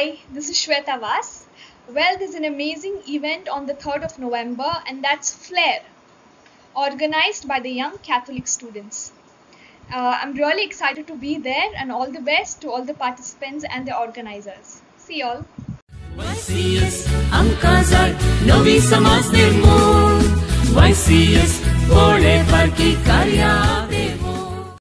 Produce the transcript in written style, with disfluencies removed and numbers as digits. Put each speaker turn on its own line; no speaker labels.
Hi, this is Shwetha Vas. Well, there's an amazing event on the 3rd of November, and that's FLAIR, organized by the young Catholic students. I'm really excited to be there, and all the best to all the participants and the organizers. See y'all.
YCS Angkasa Novi Samaj Nirmol YCS Forever ki karya